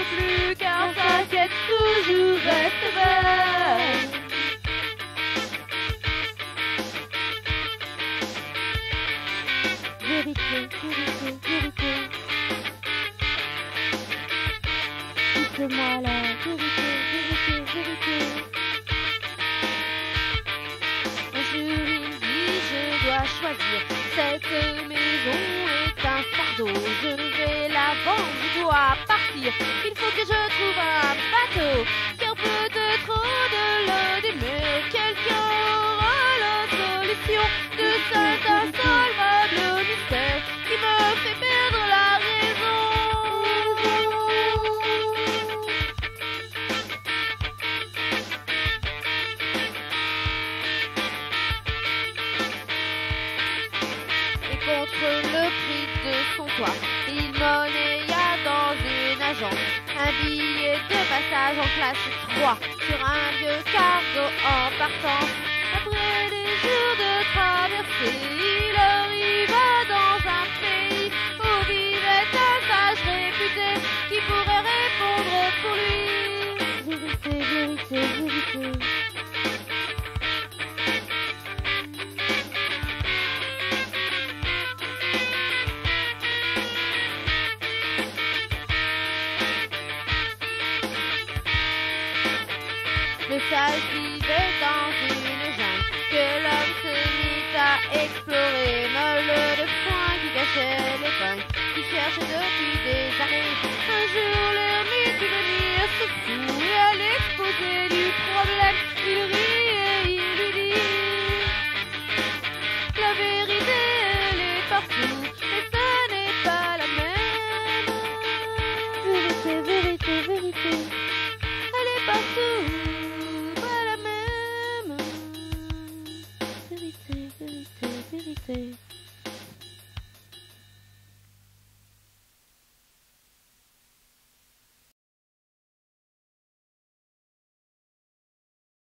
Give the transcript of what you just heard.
plus, car sa quête toujours reste vaine. Vérité, vérité, vérité. Dites-moi la vérité, vérité, vérité. Un jour il dit je dois choisir, cette maison est un fardeau, je vais la vendre, je dois partir, il faut que je trouve un bateau, car peut-être au-delà des mers, quelqu'un aura la solution de cet insolvable mystère qui me fait perdre la raison. Et contre le prix de son toit, il monnaya dans une agence un billet de passage en classe 3 sur un vieux cargo en partance. Après des jours de traversée, il arriva dans un pays où vivait un sage réputé qui pourrait répondre pour lui. Vérité, vérité, vérité. Le sage vivait dans une jungle que l'homme se mit à explorer, molle de foin qui cachait l'épingle, qui cherchait depuis des années. Un jour l'ermite vit venir ce fou et à l'exposé du problème, il rit et il lui dit: la vérité elle est partout, mais ce n'est pas la même. Vérité, vérité, vérité. Elle est partout. Vérité, vérité, vérité.